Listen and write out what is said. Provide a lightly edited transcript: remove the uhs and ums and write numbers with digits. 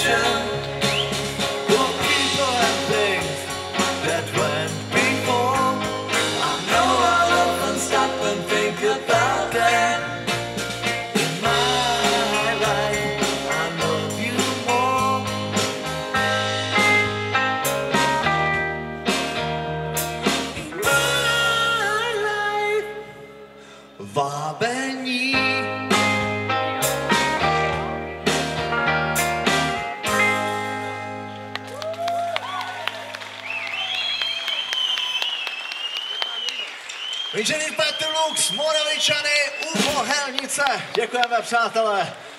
ocean of people and things that went before. I know I'll often stop and think about that. In my life, I love you more. In my life, vábení. Inženýr Petr Lux, Moravičany, UFO Helnice. Děkujeme, přátelé.